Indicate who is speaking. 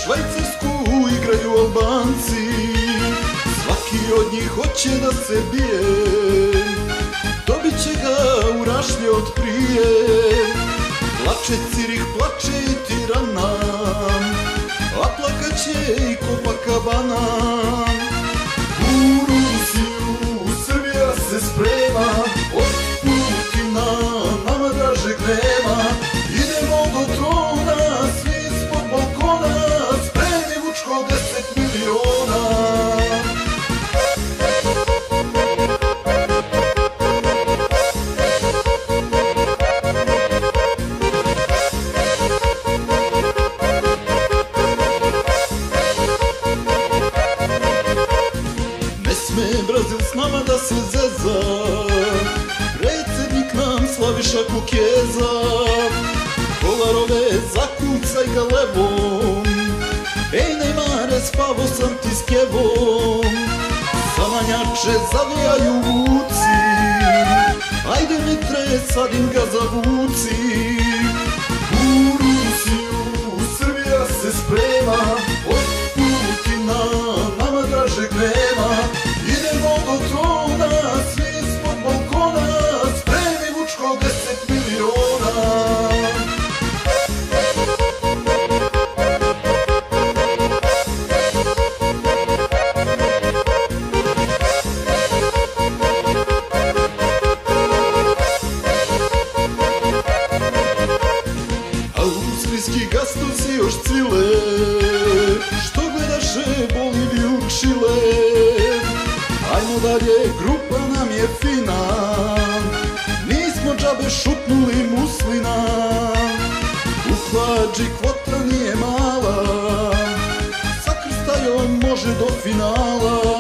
Speaker 1: Švajcarsku igraju Albanci, svaki od njih hoće da se bije, dobit će ga u rašlje od prije. Plače Cirih, plače i Tirana, a plakaće i Copacabana. U Rusiju Srbija se sprema, od Putina nama dražeg nema. Idemo do trona, svi ispod balkona, spremi Vučko 10 miliona. Ne sme Brazil s nama da se zeza, predsjednik nam Slaviša Kukeza. Kolarove zakucaj ga levom, ej Neymare spavo sam ti s kevom. Samanjače zavijaju vuci, ajde Mitre sadim ga za vuci. U Rusiju Srbija se sprema, od Putina nama dražeg nema. Idemo do trona, svi ispod balkona, spremi Vučko 10 miliona. Austrijski gastosi još cile, što gledaše Boliviju, Čile. Ajmo dalje, grupa nam je fina, nismo džabe šutnuli Muslina. U hlađi kvota nije mala, sa Krstajom može do finala.